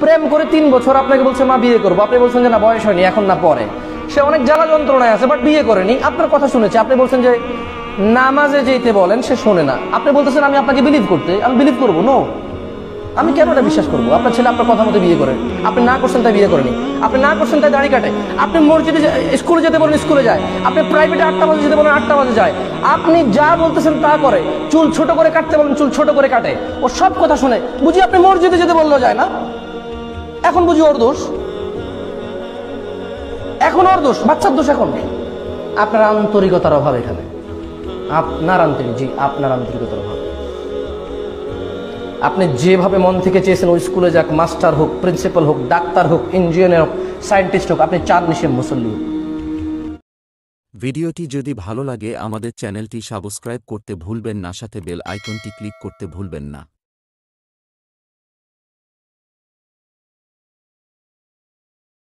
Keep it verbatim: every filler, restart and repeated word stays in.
প্রেম করে তিন বছর আপনাকে বলছে মা বিয়ে করবো, আপনি বলছেন যে না বয়স হয়নি, এখন না পরে। সে অনেক জ্বালা যন্ত্রণায় আছে, বাট বিয়ে করেনি, আপনার কথা শুনেছে। আপনি বলছেন যে নামাজে যেতে বলেন, সে শোনে না। আপনি বলতেছেন আমি আপনাকে বিলিভ করতে, আমি বিলিভ করবো? নো, আমি কেন এটা বিশ্বাস করবো? আপনার ছেলে আপনার কথা মতো বিয়ে করেন, আপনি না করছেন তাই বিয়ে করেনি, আপনি না করছেন তাই দাড়ি কাটে, আপনি মসজিদে স্কুলে যেতে বলেন স্কুলে যায়, আপনি প্রাইভেটে আটটা বাজে যেতে বলেন আটটা বাজে যায়, আপনি যা বলতেছেন তা করে, চুল ছোট করে কাটতে বলেন চুল ছোট করে কাটে, ও সব কথা শুনে। বুঝি আপনি মসজিদে যেতে বললেও যায় না, এখন বুঝি ওর দোষ, এখন ওর দোষ, বাচ্চার দোষ। এখন আপনার আন্তরিকতার অভাব, এখানে আপনার আন্তরিক জি আপনার আন্তরিকতার অভাব। আপনি যেভাবে মন থেকে চেয়েছেন ওই স্কুলে যাক, মাস্টার হোক, প্রিন্সিপাল হোক, ডাক্তার হোক, ইঞ্জিনিয়ার হোক, সায়েন্টিস্ট হোক, আপনি চার নিশে মুসল্লি হোক। ভিডিওটি যদি ভালো লাগে আমাদের চ্যানেলটি সাবস্ক্রাইব করতে ভুলবেন না, সাথে বেল আইকনটি ক্লিক করতে ভুলবেন না।